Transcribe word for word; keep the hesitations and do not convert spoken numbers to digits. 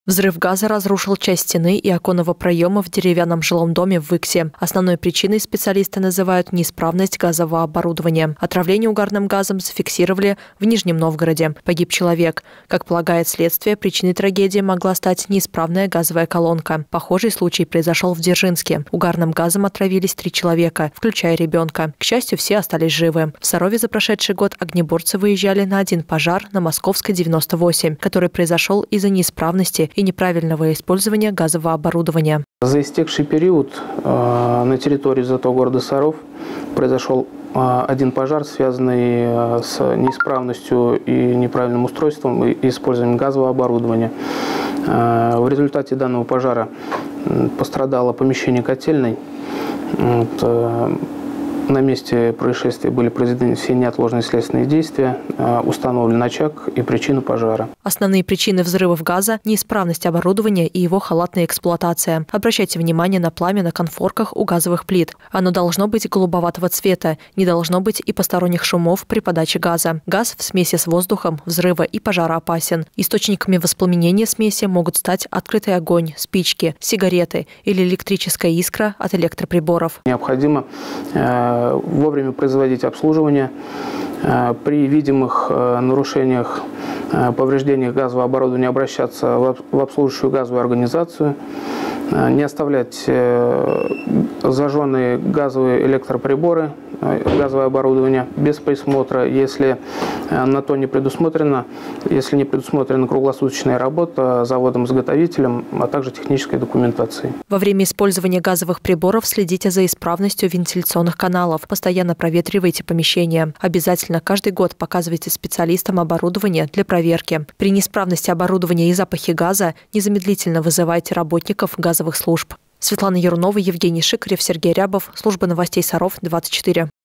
Взрыв газа разрушил часть стены и оконного проема в деревянном жилом доме в Выксе. Основной причиной специалисты называют неисправность газового оборудования. Отравление угарным газом зафиксировали в Нижнем Новгороде. Погиб человек. Как полагает следствие, причиной трагедии могла стать неисправная газовая колонка. Похожий случай произошел в Дзержинске. Угарным газом отравились три человека, включая ребенка. К счастью, все остались живы. В Сарове за прошедший год огнеборцы выезжали на один пожар на Московской девяносто восемь, который произошел из-за неисправности и неправильного использования газового оборудования. За истекший период э, на территории зато города Саров произошел э, один пожар, связанный э, с неисправностью и неправильным устройством и использованием газового оборудования. Э, в результате данного пожара пострадало помещение котельной. Вот, э, На месте происшествия были произведены все неотложные следственные действия, установлен очаг и причину пожара. Основные причины взрывов газа – неисправность оборудования и его халатная эксплуатация. Обращайте внимание на пламя на конфорках у газовых плит. Оно должно быть голубоватого цвета, не должно быть и посторонних шумов при подаче газа. Газ в смеси с воздухом, взрыва и пожара опасен. Источниками воспламенения смеси могут стать открытый огонь, спички, сигареты или электрическая искра от электроприборов. Необходимо вовремя производить обслуживание. При видимых нарушениях, повреждениях газового оборудования обращаться в обслуживающую газовую организацию, не оставлять зажженные газовые электроприборы, газовое оборудование без присмотра, если на то не предусмотрено, если не предусмотрена круглосуточная работа заводом-изготовителем, а также технической документацией. Во время использования газовых приборов следите за исправностью вентиляционных каналов, постоянно проветривайте помещения. Обязательно каждый год показывайте специалистам оборудование для проверки. При неисправности оборудования и запахе газа незамедлительно вызывайте работников газовых служб. Светлана Ярунова, Евгений Шикарев, Сергей Рябов. Служба новостей Саров, двадцать четыре.